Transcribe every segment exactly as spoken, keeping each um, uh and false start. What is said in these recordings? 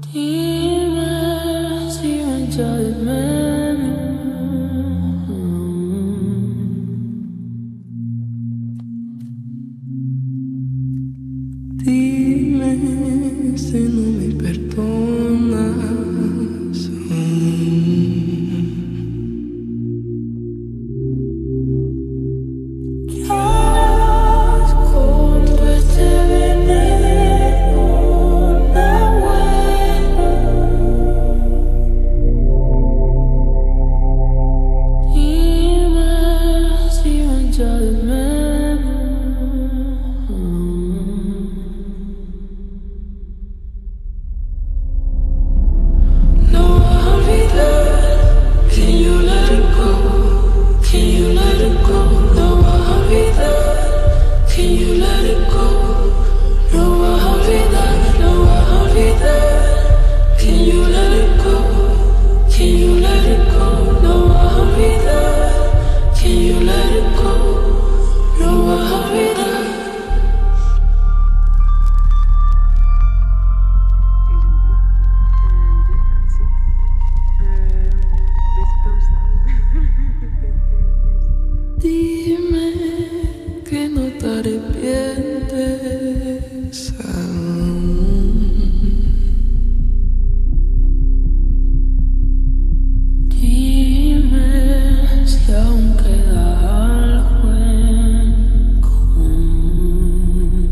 Dime si me echa de menos. Dime si no me perdonas. Ya con tu este veneno no vuelvo. Dime si me echa de menos. No voy a olvidar. Can you let it go? Can you let it go? No voy a olvidar. Can you let it go? No voy a olvidar. No voy a olvidar. Can you let it go? Can you let it go? No voy a olvidar. Can you let it go? No voy a olvidar. Dime que no te arrepientes aún. Dime si aún queda algo en común.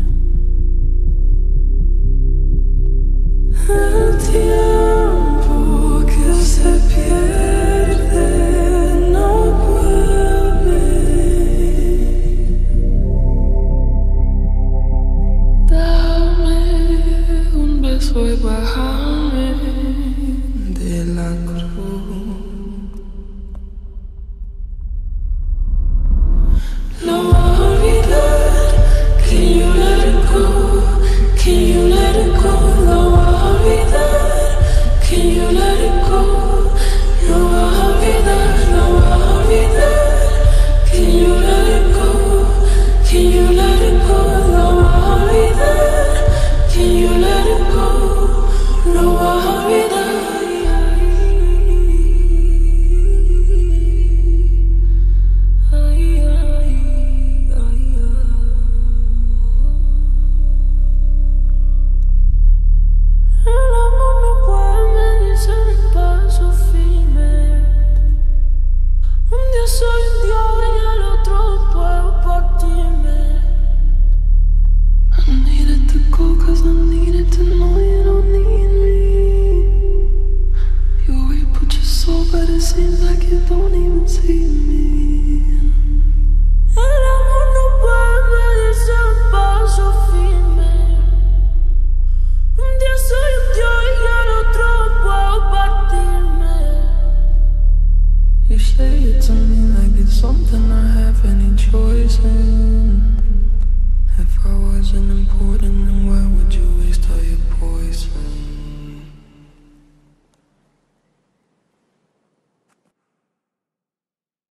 El tiempo que se pierde no vuelve. Dame un beso y bájame de la cruz. No voy a olvidar. Can you let it go? Can you let it go? No voy a olvidar. Can you let it go? No voy a olvidar. No voy a olvidar. Can you let it go? Can you let it go? No voy a olvidar. Can you let it go? No voy a olvidar. Ay, ay, ay, ay. El amor no puede medirse en un paso firme. Un día soy un dios y al otro puedo partirme. I needed to go cause I needed to know you don't need me. You always put your soul but it seems like you don't even see me. El amor no puede medirse en un paso firme. Un día soy un dios y al otro puedo partirme. You say it to me like it's something I have any choice in.